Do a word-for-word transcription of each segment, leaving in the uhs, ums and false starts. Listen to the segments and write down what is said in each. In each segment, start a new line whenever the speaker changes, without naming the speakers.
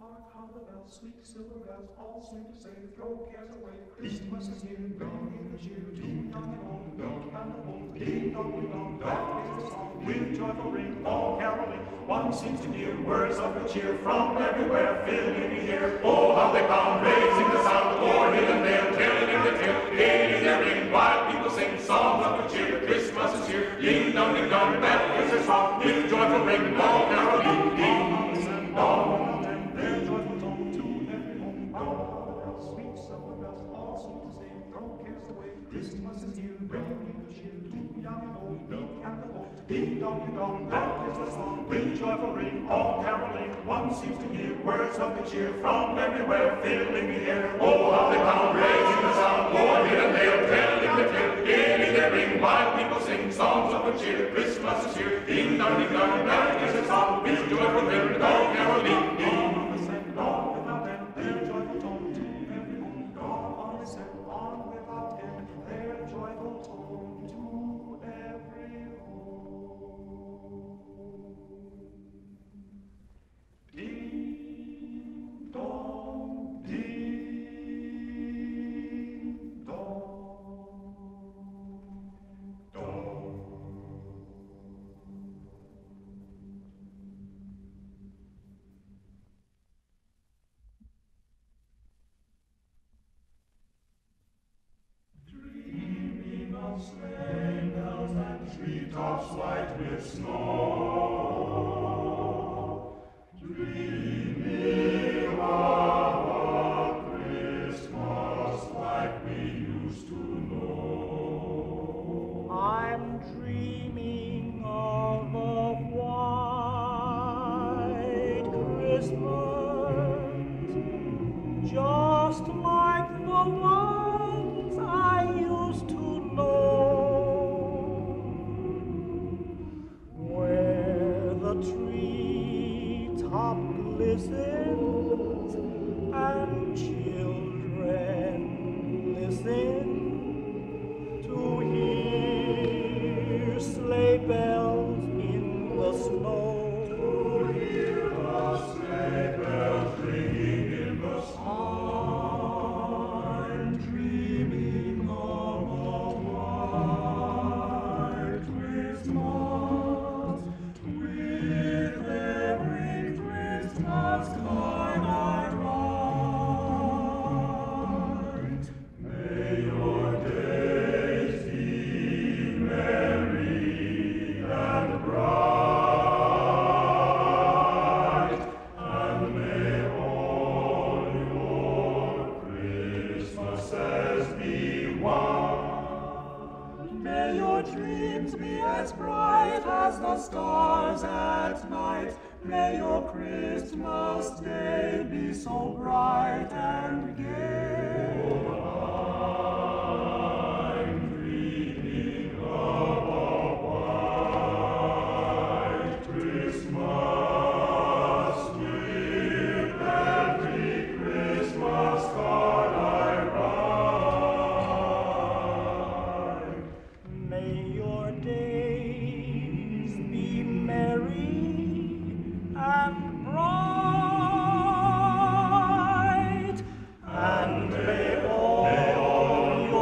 hark, how the bells, sweet silver bells, all seem to say, throw cares away. Christmas is here, bring in the cheer to young and old, young and old. Ding dong, ding dong, that is the song. With joyful ring, all caroling, one seems to hear words of good cheer from everywhere, filling the air. Oh, how they pound, raising the sound, o'er hill and dale, telling the tale. Gay is their ring, while people sing songs of good cheer. Christmas is here, ding dong, ding dong, that is their song. With joyful ring, all caroling, ding dong. Their joyful tone to every home. All sweet silver bells, all seem to say, throw cares away. Christmas is here, bringing the cheer to young and old, meek and the bold. Ding dong, ding dong, that is the song. With joyful ring, all caroling, one seems to hear words of good cheer from everywhere, filling the air. Oh, how they pound, raising the sound, o'er hill and dale, telling the tale. Gay is their ring, while people sing songs of good cheer. Christmas is here, ding dong, ding dong, that is the song. With joyful ring, all caroling, ding. On without end, their joyful tone to every home. Gone on is said, on without end, their joyful tone to every home. Ding dong, ding dong, dong. Dreaming of sleigh bells and treetops white with snow, dreaming of a Christmas like we used to know.
I'm dreaming of a white Christmas, just like the ones I used to know, where the treetop glistens and children listen to hear sleigh bells in the snow.
To hear the sleigh bells ringing in the snow. I'm dreaming of a white Christmas, with every Christmas card I write. May your days be merry and bright, and may all your Christmases be white.
May your dreams be as bright as the stars at night. May your Christmas day be so bright and gay.
I'm dreaming of a white Christmas, with every Christmas card I write.
May your days be merry and bright, and may all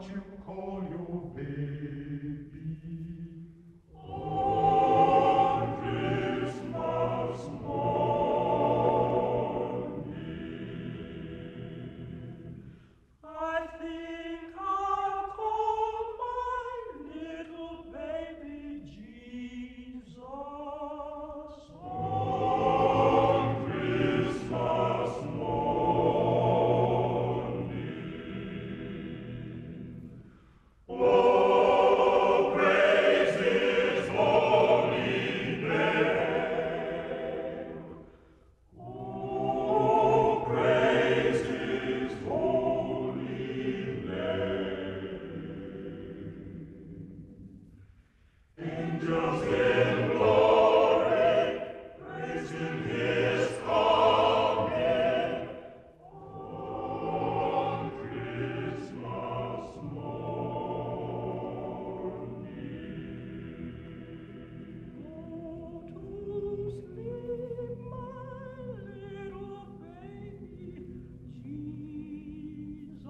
what you call your baby.
On Christmas morning, I think I'll call my little baby Jesus. On Christmas morning, oh, praise His holy name. Oh, praise His holy name. Angels in glory, praising His coming on Christmas morning. Go to sleep, my little baby Jesus.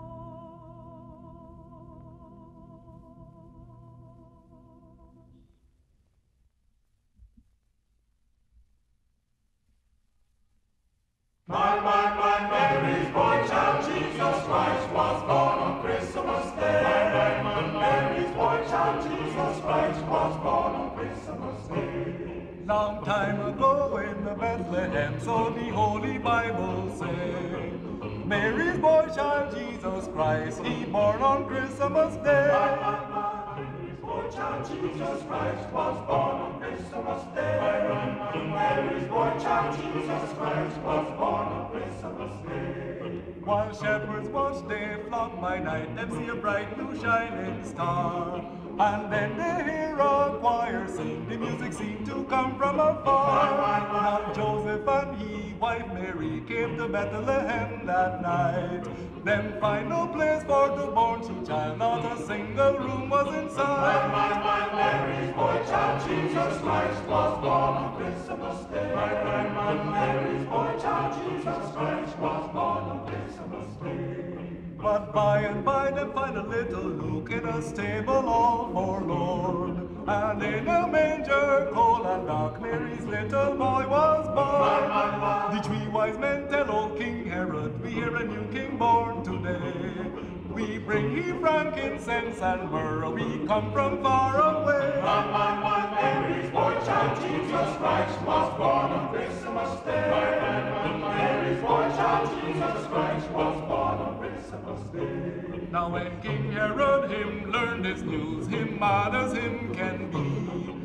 My, my, my, Mary's boy child, Jesus Christ was born on Christmas Day. My, my, my, Mary's boy child, Jesus Christ was born on Christmas Day.
Long time ago in the Bethlehem, so the Holy Bible say, Mary's boy child Jesus Christ, he born on Christmas Day.
My, my, my, Mary's boy child, Jesus Christ was born on Christmas Day. My, my, my, Mary's boy child, Jesus Christ was born on Christmas Day.
While shepherds watch their flock by night, them see a bright new shining star. And then they hear a choir sing, the music seemed to come from afar. Now Joseph and he, wife Mary, came to Bethlehem that night. Them find no place for the born sweet child, not a single room was inside.
My, my, my, Mary's boy child, Jesus Christ was born on Christmas Day. My, my, my, Mary's boy child, Jesus Christ was born on Christmas Day.
But by and by them find a little Luke in a stable all forlorn. And in a manger cold and dark, Mary's little boy was born. The three wise men tell old King Herod, we hear a new king born today. We bring ye frankincense and myrrh, we come from far away.
My, my, my, Mary's boy child, Jesus Christ was born on Christmas Day. My, my, my, Mary's boy child, Jesus Christ was born on Christmas Day.
Now when King Herod him learned this news, him mad as him can be,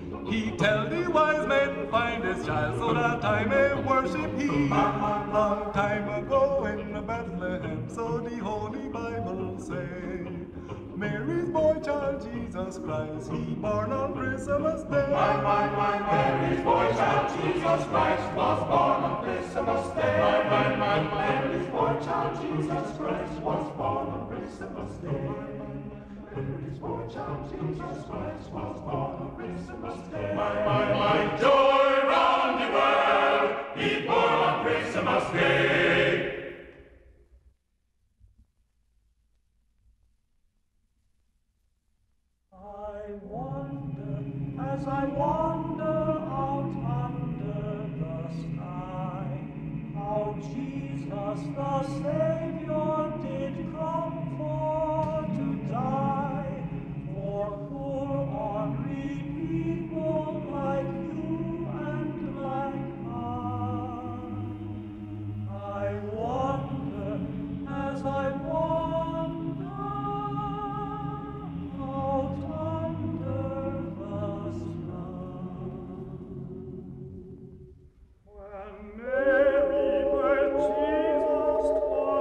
he tell the wise men find his child so that I may worship he. Long time ago in Bethlehem, so the Holy Bible say, Mary's boy child Jesus Christ, he born on Christmas Day.
My, my, my, Mary's boy child, Jesus Christ was born on Christmas Day. My, my, my, Mary's boy child, Jesus Christ was born on Christmas Day. Mary's boy child, Jesus Christ was born on Christmas Day. My, my, my, joy round the world, he born on Christmas Day.
I wonder, as I wander out under the sky, how Jesus the Savior did come for to die, for poor ornery people like you and like I. I wonder, as I wander out under the sky. When Mary, when Jesus was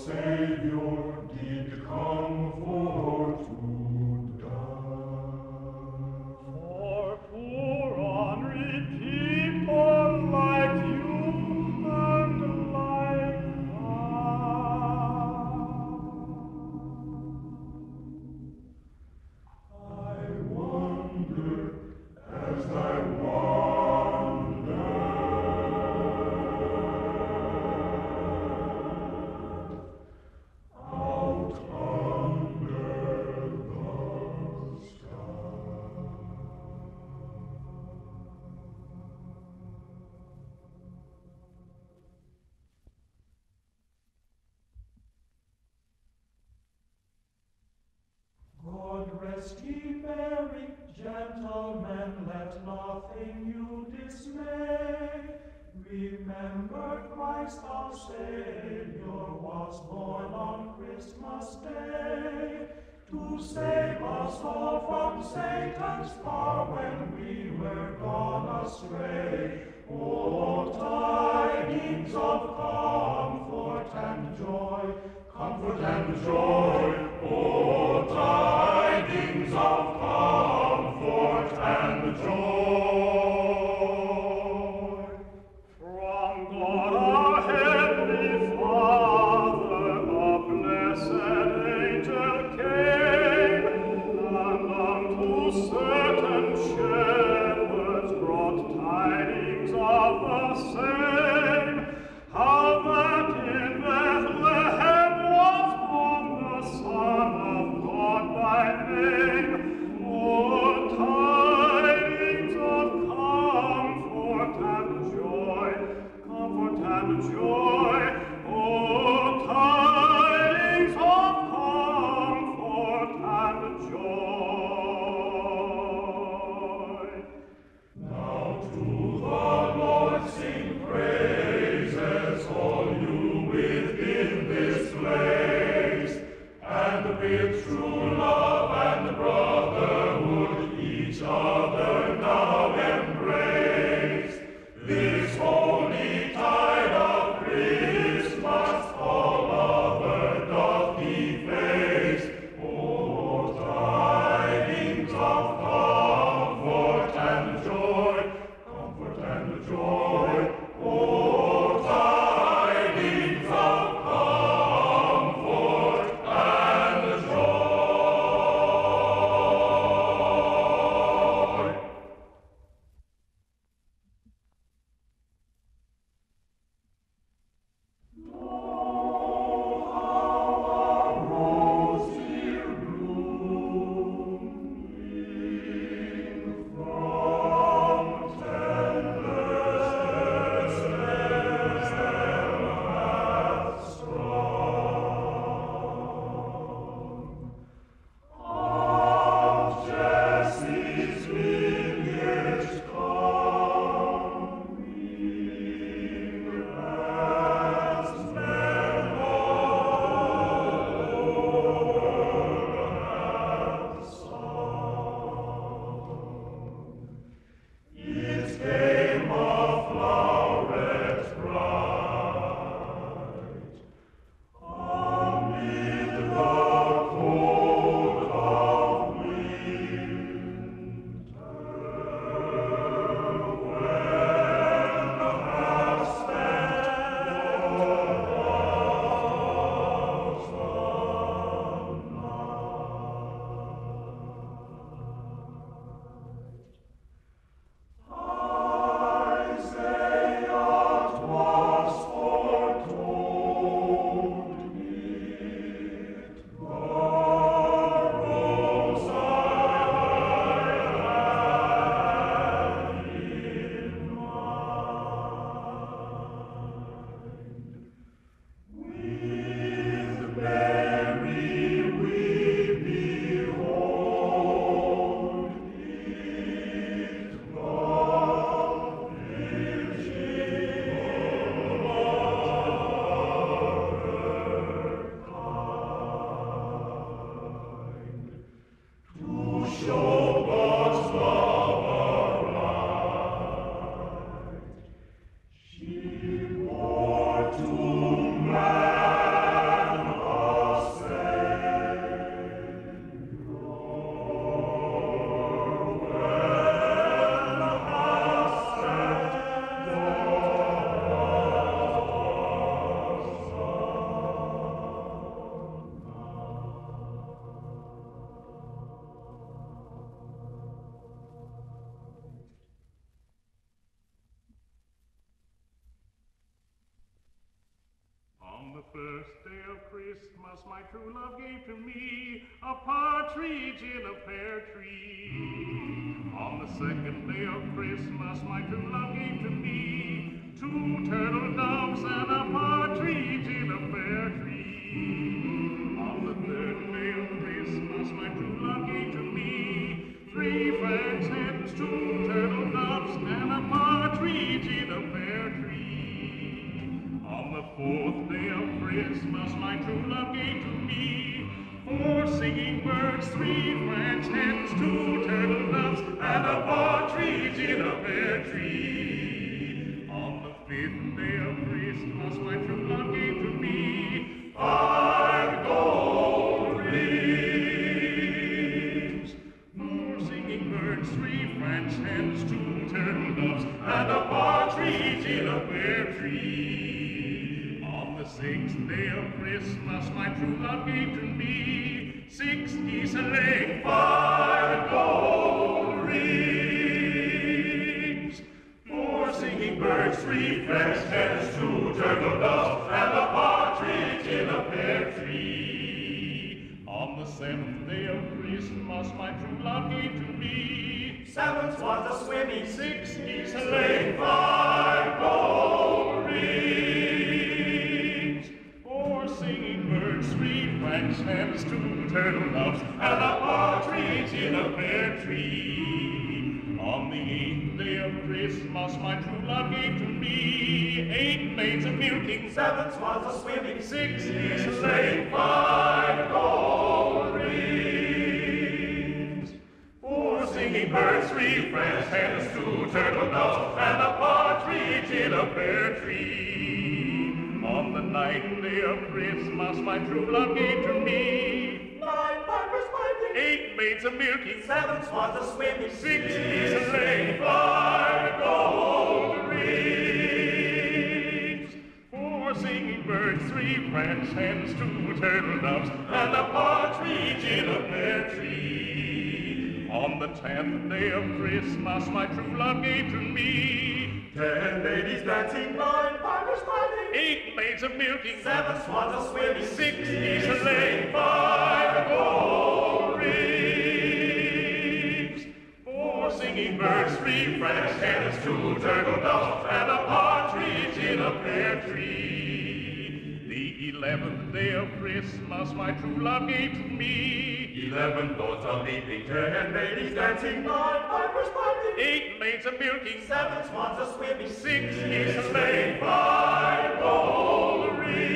Savior did come for to die.
For poor unread people like you and like
I wonder as I wonder out under the sky. God rest ye merry, gentlemen, let nothing you dismay. Remember Christ our Savior was born on Christmas Day, to save us all from Satan's power when we were gone astray. Oh, tidings of comfort and joy, comfort and joy. Oh, tidings of comfort and joy.
From God our Heavenly Father, a blessed angel came, and unto certain shepherds brought tidings of the same, how that in Bethlehem was born the Son of God by name,
first day of Christmas, my true love gave to me a partridge in a pear tree. On the second day of Christmas, my true love gave to me two turtle doves and a partridge in a pear tree. On the third day of Christmas, my true love gave to me three French hens, two turtle doves, and a partridge in a pear tree. On the fourth day of Christmas, my true love gave to me four singing birds, three French hens, two turtle doves, and a partridge in a pear tree. On the fifth day of Christmas, my true love gave to me five gold rings, four singing birds, three French hens, two turtle doves, and a partridge in a pear tree. On the sixth day of Christmas, my true love gave to me six geese laying five gold rings, four singing birds, three French hens, two turtle doves, and a partridge in a pear tree. On the seventh day of Christmas, my true love gave to me
seven swans a swimming,
six geese laying five gold rings, four singing birds, three French hens, two turtle doves, and a partridge in a pear tree. On the eighth day of Christmas, my true love gave to me eight maids a milking,
seven swans a swimming,
six geese laying five gold rings, four singing birds, three French hens, two turtle doves, and a partridge in a pear tree. On the ninth day of Christmas, my true love gave to me
nine pipers piping,
eight maids a milking,
seven swans a swimming,
six geese laying five gold rings, four singing birds, three French hens, two turtle doves, and a partridge in a pear tree. On the tenth day of Christmas, my true love gave to me
ten ladies dancing, nine pipers piping,
eight maids a milking,
seven swans a swimming,
six geese laying five gold rings, four singing birds, three French hens, two turtle doves, and a partridge in a pear tree. The eleventh day of Christmas, my true love gave to me
eleven lords a leaping, ten ladies dancing, nine pipers piping,
eight maids a milking,
seven swans a swimming,
six geese laying five gold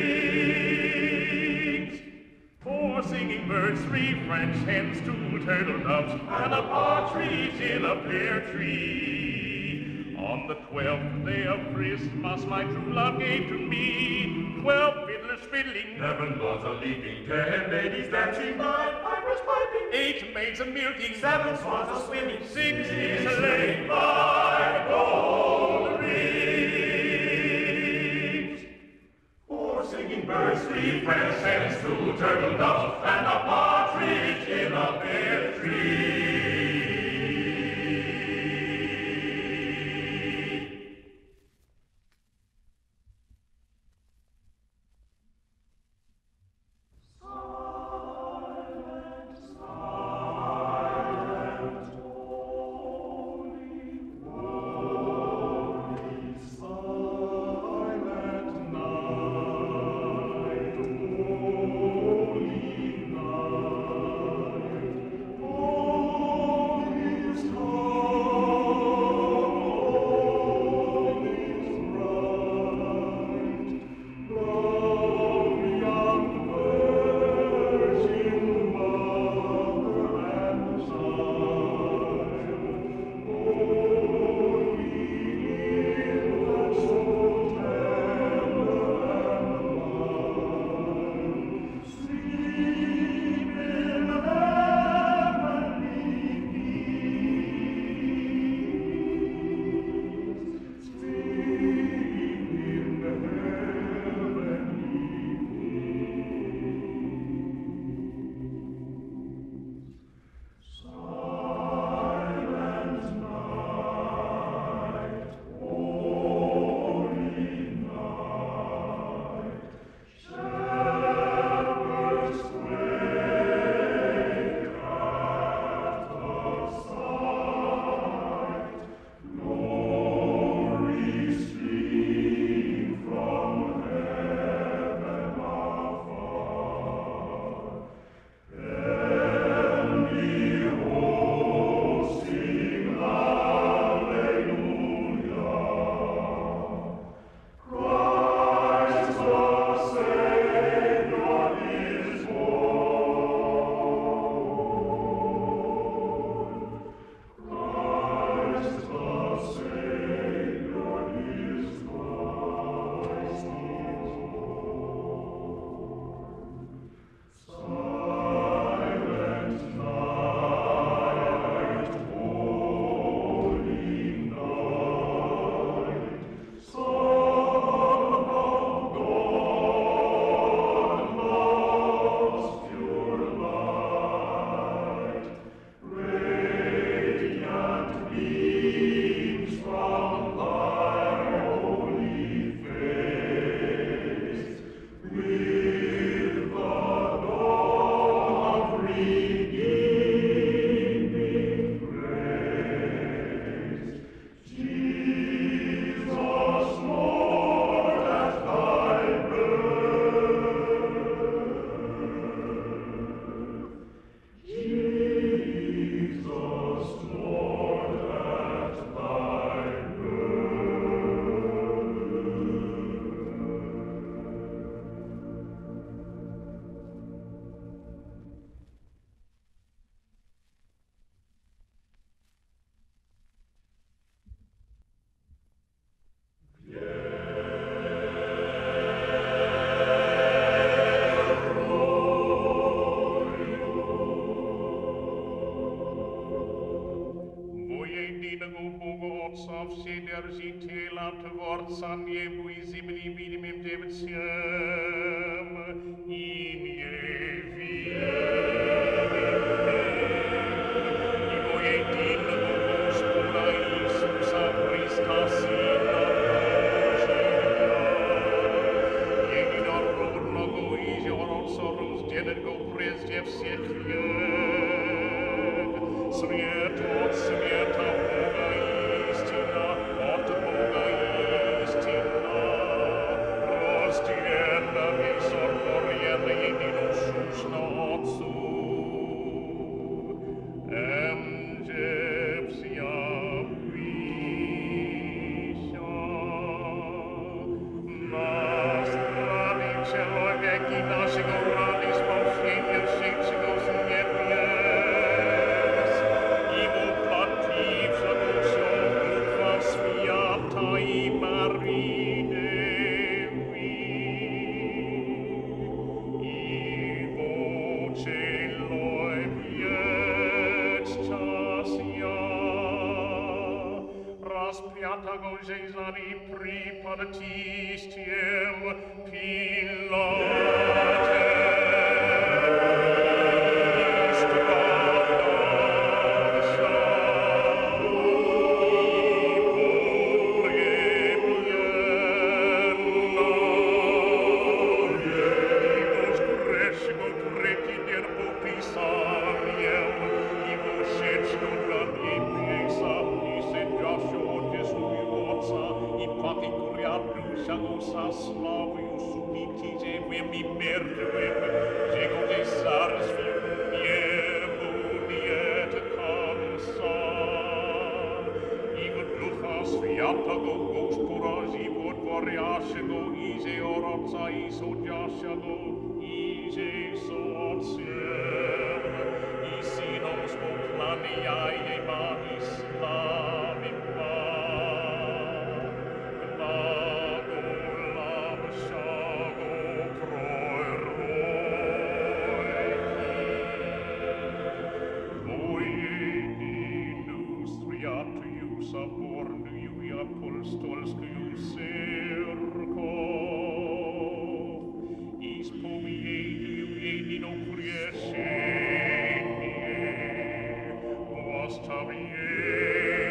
rings, four singing birds, three French hens, two turtle doves, and a partridge in a pear tree. On the twelfth day of Christmas, my true love gave to me twelve fiddlers fiddling,
eleven lords a leaping, ten ladies dancing, nine pipers piping,
eight maids a milking,
seven swans a swimming,
six geese laying five gold rings,
four singing birds, three French hens, two turtle doves, and a partridge in a pear tree.
Silent night, holy
veni vidim im devitiam in ievi ivo edin vos pura Iisus a Christas in apologia in oror logo isi oror sorus genet go pres jev sechien smiet ot smiet a boga istina ot boga istina rostiella mi sorcoriere in sus notsu em jepsia visha nostra vincelo e vecchi nasigo radis paufigio sitsigos niepies ivo plativ sagosio ufas fiata i marine ivo cielo e viet stasia raspiata gojezani priparatistiem pilate Slavius subditis evem immergem, jego de sars fium et cansa. Igot luchas fiatago gosporas, igot variasego, ise oratsa iso jashago, ise soatsiem, isinos complaniae manis slavim Apostols quius cerco is pomiei in opriesce vos tabiei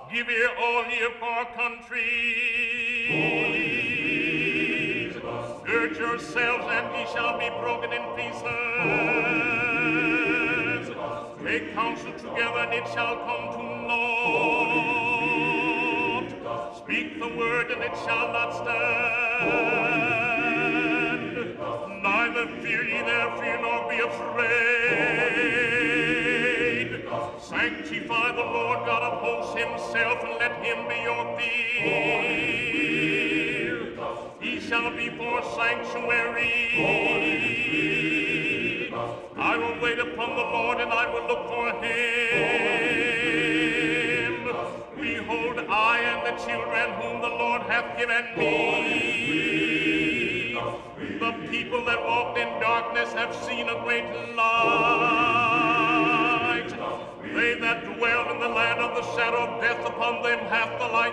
Give ear, all ye far countries. Gird yourselves, and ye shall be broken in pieces. Take counsel together, and it shall come to naught. Speak the word, and it shall not stand. Neither fear ye their fear, nor be afraid. Sanctify the Lord God of hosts himself, and let him be your fear. He shall be for sanctuary. I will wait upon the Lord, and I will look for him. Behold, I and the children whom the Lord hath given me. The people that walked in darkness have seen a great light. They that dwell in the land of the shadow of death, upon them hath the light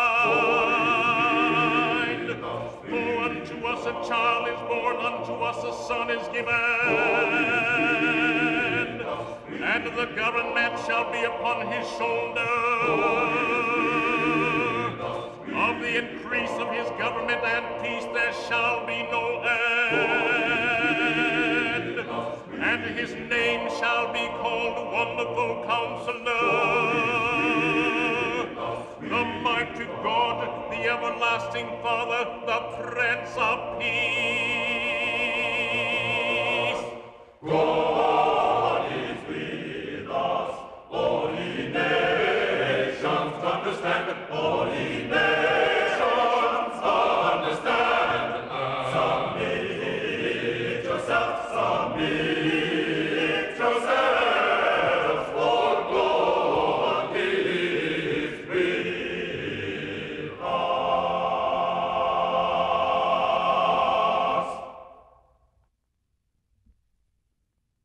shined. For unto us a child is born, unto us a son is given, and the government shall be upon his shoulder. Of the increase of his government and peace there shall be no end. And his name shall be called Wonderful Counselor, the Mighty God, the Everlasting Father, the Prince of Peace.
God is with us, all ye nations understand, all ye nations understand. Submit yourself, submit yourself, for God is with us.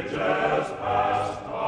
ages past.